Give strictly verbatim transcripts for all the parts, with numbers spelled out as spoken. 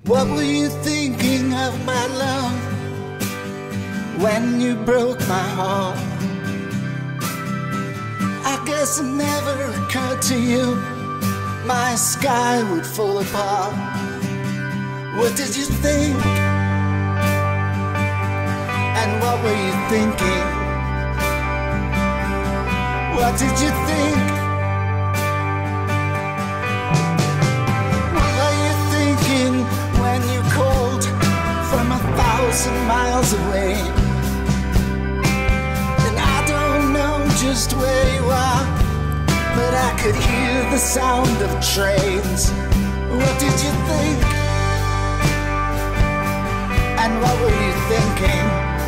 What were you thinking of, my love, when you broke my heart? I guess it never occurred to you my sky would fall apart. What did you think? And what were you thinking? What did you think? What were you thinking when you called from a thousand miles away? And I don't know just where you are, but I could hear the sound of trains. What did you think? And what were you thinking?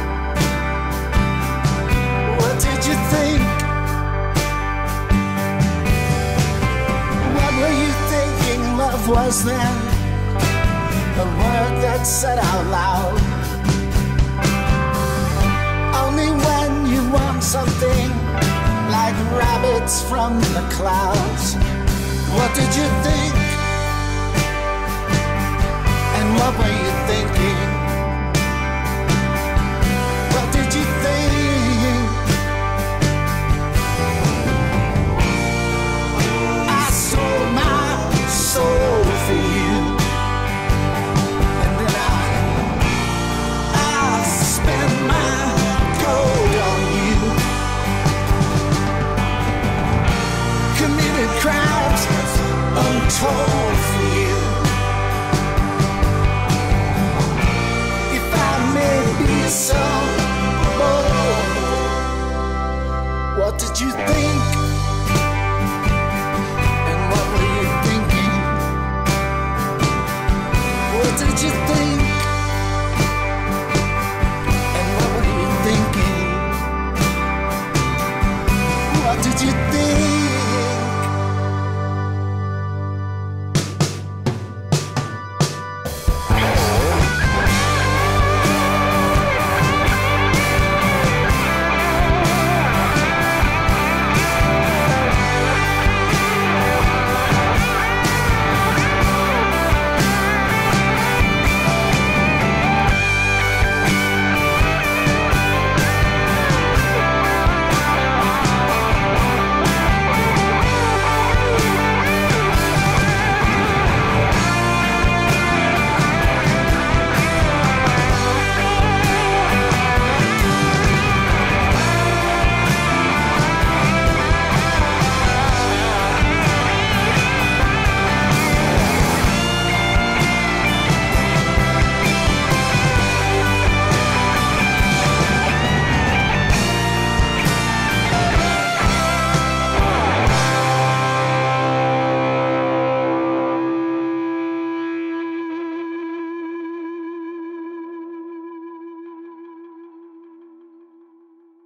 What did you think? What were you thinking love was then? A word that's said out loud only when you want something, like rabbits from the clouds. What did you think? And what were you thinking? What did you think? I sold my soul for you, and then I, I spent my gold on you. Committed crimes untold for you. If I may be so bold, what did you think? And what were you thinking? What did you think? And what were you thinking? What did you think?